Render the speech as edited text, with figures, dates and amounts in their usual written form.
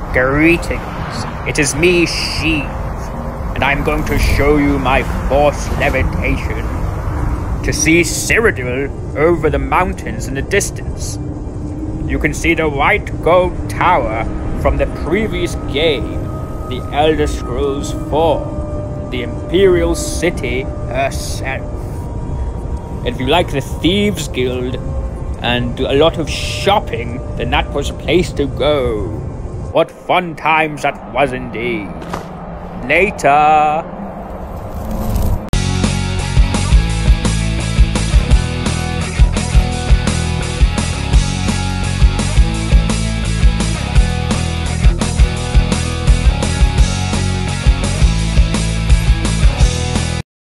Greetings, it is me, Sheev, and I'm going to show you my force levitation. To see Cyrodiil over the mountains in the distance. You can see the white gold tower from the previous game, the Elder Scrolls 4, the Imperial city herself. If you like the Thieves Guild and do a lot of shopping, then that was a place to go. What fun times that was indeed. Later.